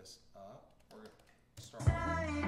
this up. We're going to start off.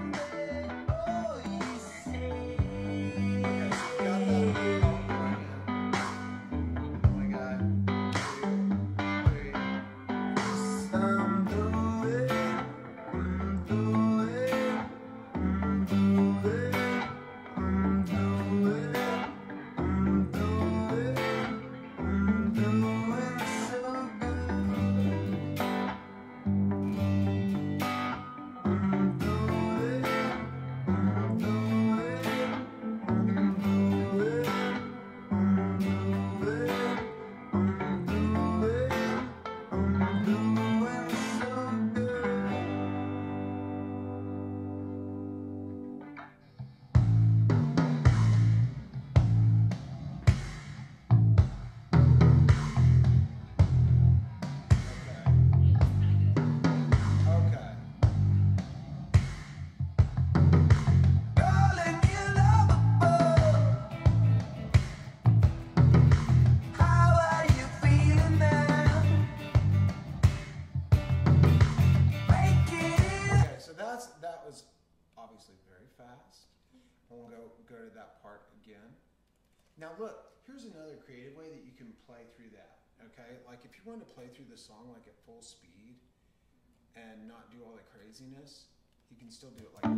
That was obviously very fast. We'll go to that part again. Now look, here's another creative way that you can play through that. Okay, like if you want to play through the song like at full speed and not do all the craziness, you can still do it like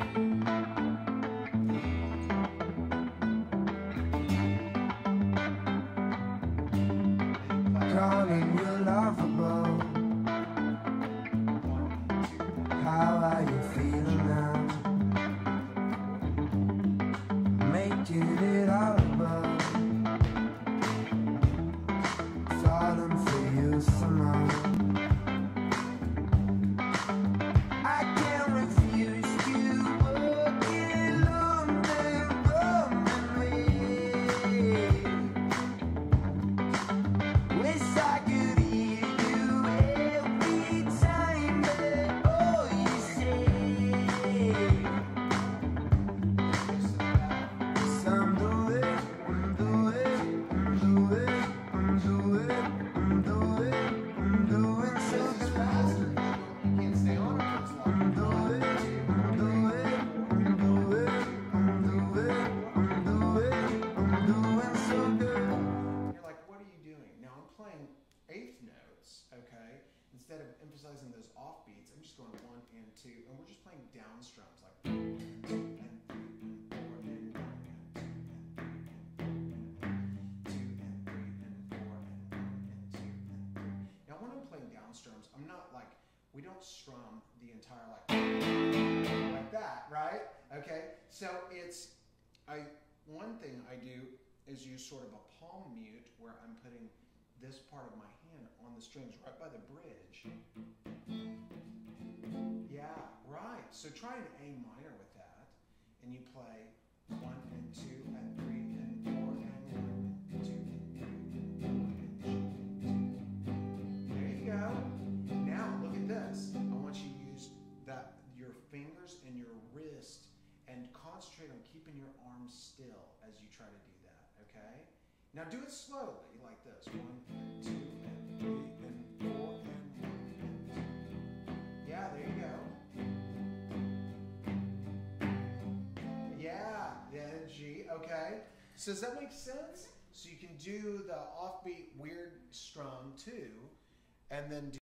this. Darling, you're laughable. How are you feeling now? Making it all above. Falling for you somehow. I can't refuse you walking along the Roman way. Wish I could hear you every time, but all you say is I'm the way, I'm the way, I'm the way, I'm the way, I'm the way, I'm doing so fast. You can't stay on it for as long. I'm the way, I'm the way, I'm the way, I'm the way, I'm the way, I'm doing so good. You're like, what are you doing? Now I'm playing eighth notes, okay? Instead of emphasizing those off beats, I'm just going 1 and 2, and we're just playing down strums like 1 and 2 and 3 and 4 and 1 and 2 and 3 and 4 and 1 and 2 and 3. Now when I'm playing down strums, I'm not like, we don't strum the entire like that, right? Okay, so it's, one thing I do is use sort of a palm mute where I'm putting this part of my hand on the strings right by the bridge. Yeah, right. So try an A minor with that, and you play 1 and 2 and 3 and 4 and 1 and 2 and 3 and 4 and 2. There you go. Now look at this. I want you to use your fingers and your wrist and concentrate on keeping your arms still as you try to do that, okay? Now do it slowly, like this. 1 and 2 and 3 and 4 and 1 and 2. Yeah, there you go. Yeah, then G, okay. So does that make sense? So you can do the offbeat weird strum too, and then do